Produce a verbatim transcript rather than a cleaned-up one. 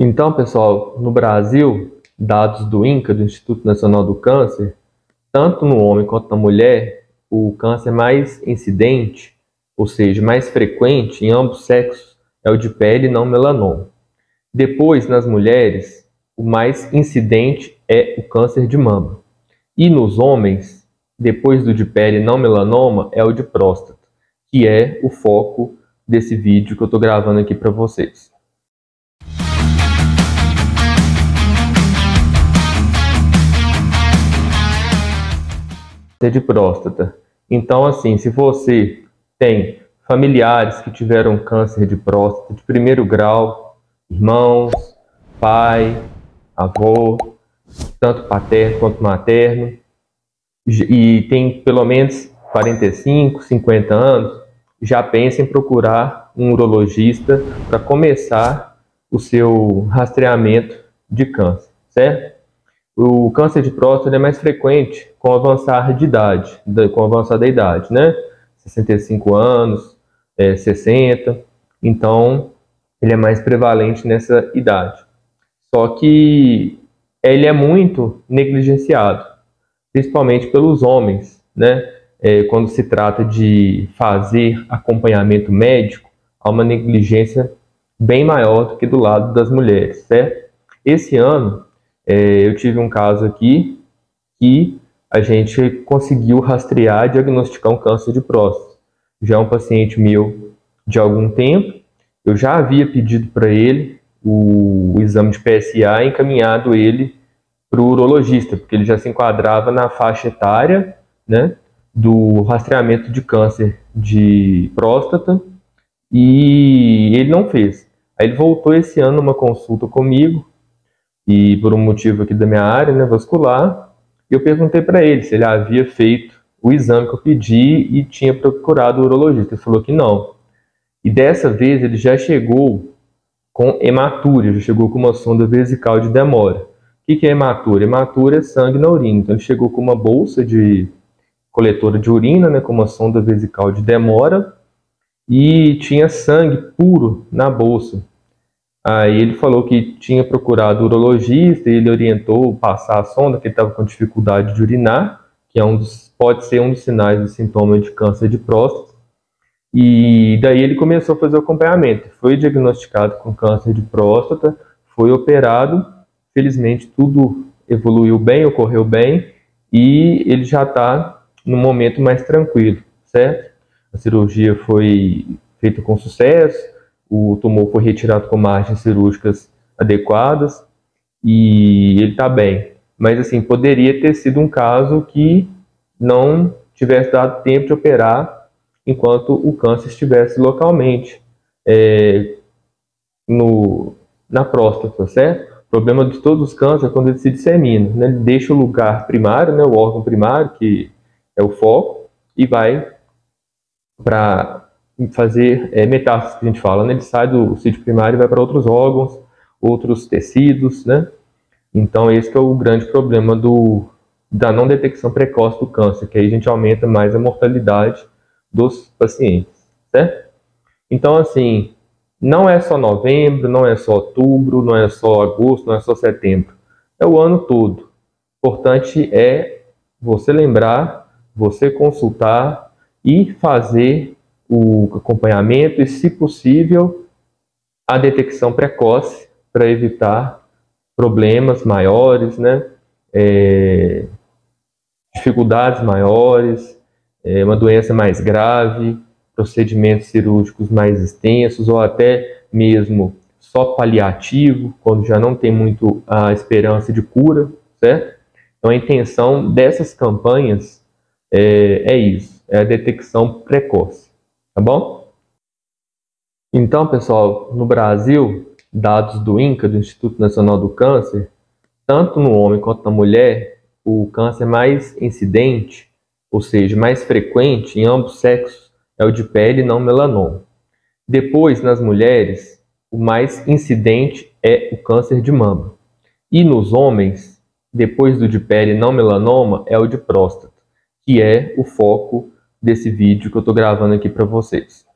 Então, pessoal, no Brasil, dados do INCA, do Instituto Nacional do Câncer, tanto no homem quanto na mulher, o câncer mais incidente, ou seja, mais frequente em ambos sexos, é o de pele não melanoma. Depois, nas mulheres, o mais incidente é o câncer de mama. E nos homens, depois do de pele não melanoma, é o de próstata, que é o foco desse vídeo que eu estou gravando aqui para vocês. De próstata. Então, assim, se você tem familiares que tiveram câncer de próstata de primeiro grau, irmãos, pai, avô, tanto paterno quanto materno, e tem pelo menos quarenta e cinco, cinquenta anos, já pense em procurar um urologista para começar o seu rastreamento de câncer, certo? O câncer de próstata é mais frequente com o avançar de idade, com o avançar da idade, né? sessenta e cinco anos, é, sessenta, então ele é mais prevalente nessa idade. Só que ele é muito negligenciado, principalmente pelos homens, né? É, quando se trata de fazer acompanhamento médico, há uma negligência bem maior do que do lado das mulheres, certo? Esse ano, É, eu tive um caso aqui que a gente conseguiu rastrear e diagnosticar um câncer de próstata. Já é um paciente meu de algum tempo, eu já havia pedido para ele o, o exame de P S A e encaminhado ele para o urologista, porque ele já se enquadrava na faixa etária, né, do rastreamento de câncer de próstata, e ele não fez. Aí ele voltou esse ano numa consulta comigo, e por um motivo aqui da minha área, né, vascular, eu perguntei para ele se ele havia feito o exame que eu pedi e tinha procurado o urologista. Ele falou que não. E dessa vez ele já chegou com hematúria, já chegou com uma sonda vesical de demora. O que, que é hematúria? Hematúria é sangue na urina. Então ele chegou com uma bolsa de coletora de urina, né, com uma sonda vesical de demora, e tinha sangue puro na bolsa. Aí ele falou que tinha procurado o urologista e ele orientou passar a sonda, que ele estava com dificuldade de urinar, que é um dos, pode ser um dos sinais de sintoma de câncer de próstata. E daí ele começou a fazer o acompanhamento. Foi diagnosticado com câncer de próstata, foi operado, felizmente tudo evoluiu bem, ocorreu bem, e ele já está num momento mais tranquilo, certo? A cirurgia foi feita com sucesso, o tumor foi retirado com margens cirúrgicas adequadas e ele está bem. Mas, assim, poderia ter sido um caso que não tivesse dado tempo de operar enquanto o câncer estivesse localmente é, no, na próstata, certo? O problema de todos os cânceres é quando ele se dissemina, né? Ele deixa o lugar primário, né, o órgão primário, que é o foco, e vai para fazer é, metástase, que a gente fala, né? Ele sai do sítio primário e vai para outros órgãos, outros tecidos, né? Então esse que é o grande problema do, da não detecção precoce do câncer, que aí a gente aumenta mais a mortalidade dos pacientes, certo? Então, assim, não é só novembro, não é só outubro, não é só agosto, não é só setembro, é o ano todo. O importante é você lembrar, você consultar e fazer o acompanhamento e, se possível, a detecção precoce para evitar problemas maiores, né? É, dificuldades maiores, é, uma doença mais grave, procedimentos cirúrgicos mais extensos ou até mesmo só paliativo, quando já não tem muito a esperança de cura, certo? Então a intenção dessas campanhas é, é isso, é a detecção precoce. Tá bom? Então, pessoal, no Brasil, dados do INCA, do Instituto Nacional do Câncer, tanto no homem quanto na mulher, o câncer mais incidente, ou seja, mais frequente em ambos sexos, é o de pele não melanoma. Depois, nas mulheres, o mais incidente é o câncer de mama. E nos homens, depois do de pele não melanoma, é o de próstata, que é o foco desse vídeo que eu estou gravando aqui para vocês.